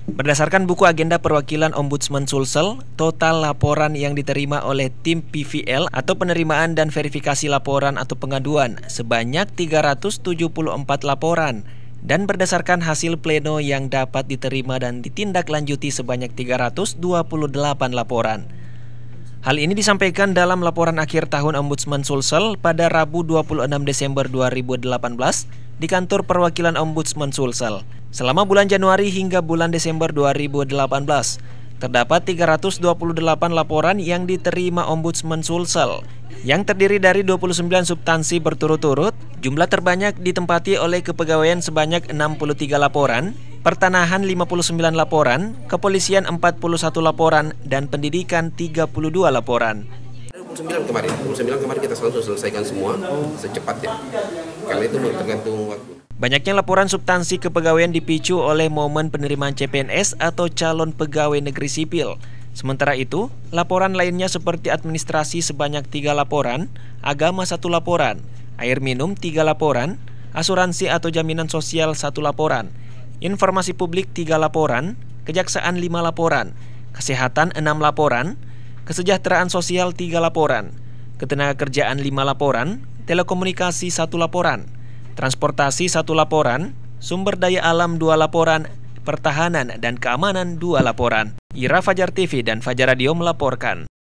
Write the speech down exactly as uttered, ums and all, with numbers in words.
Berdasarkan buku agenda perwakilan Ombudsman Sulsel, total laporan yang diterima oleh tim P V L atau penerimaan dan verifikasi laporan atau pengaduan sebanyak tiga ratus tujuh puluh empat laporan, dan berdasarkan hasil pleno yang dapat diterima dan ditindaklanjuti sebanyak tiga ratus dua puluh delapan laporan. Hal ini disampaikan dalam laporan akhir tahun Ombudsman Sulsel pada Rabu dua puluh enam Desember dua ribu delapan belas di kantor perwakilan Ombudsman Sulsel. Selama bulan Januari hingga bulan Desember dua ribu delapan belas, terdapat tiga ratus dua puluh delapan laporan yang diterima Ombudsman Sulsel, yang terdiri dari dua puluh sembilan substansi berturut-turut. Jumlah terbanyak ditempati oleh kepegawaian sebanyak enam puluh tiga laporan, pertanahan lima puluh sembilan laporan, kepolisian empat puluh satu laporan, dan pendidikan tiga puluh dua laporan. dua puluh sembilan kemarin, dua puluh sembilan kemarin kita langsung selesaikan semua secepatnya, karena itu tergantung waktu. Banyaknya laporan substansi kepegawaian dipicu oleh momen penerimaan C P N S atau calon pegawai negeri sipil. Sementara itu, laporan lainnya seperti administrasi sebanyak tiga laporan, agama satu laporan, air minum tiga laporan, asuransi atau jaminan sosial satu laporan, informasi publik tiga laporan, kejaksaan lima laporan, kesehatan enam laporan, kesejahteraan sosial tiga laporan, ketenagakerjaan lima laporan, telekomunikasi satu laporan, transportasi satu laporan, sumber daya alam dua laporan, pertahanan dan keamanan dua laporan. Ira Fajar T V dan Fajar Radio melaporkan.